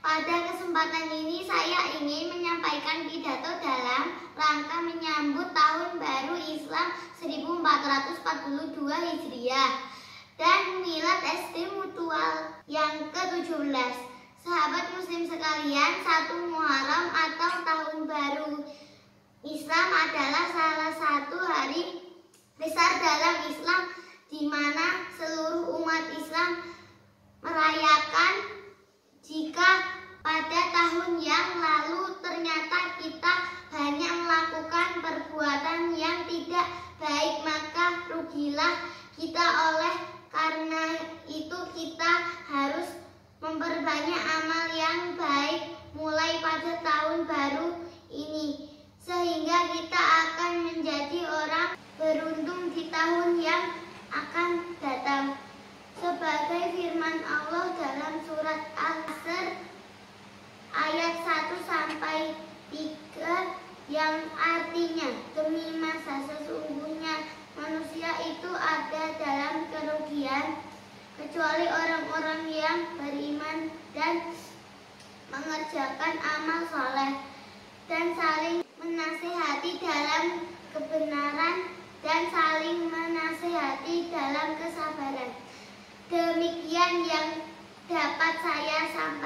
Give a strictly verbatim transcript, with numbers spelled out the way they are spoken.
Pada kesempatan ini saya ingin menyampaikan pidato dalam rangka menyambut Tahun Baru Islam seribu empat ratus empat puluh dua Hijriah dan Milad S D Mutual yang ke tujuh belas. Sahabat muslim sekalian, satu Muharram atau Tahun Baru Islam adalah salah satu hari besar dalam Islam di mana seluruh umat Islam merayakan. Jika pada tahun yang lalu ternyata kita banyak melakukan perbuatan yang tidak baik, maka rugilah kita. Oleh karena itu kita harus memperbanyak amal yang baik mulai pada tahun baru ini, sehingga kita akan menjadi orang beruntung di tahun yang akan datang. Sebagai firman Allah dalam surat Al-Asr ayat satu sampai tiga yang artinya, demi masa sesungguhnya manusia itu ada dalam kerugian kecuali orang-orang yang beriman dan mengerjakan amal soleh dan saling menasihati dalam kebenaran dan saling menasihati dalam kesabaran. Demikian yang dapat saya sampaikan.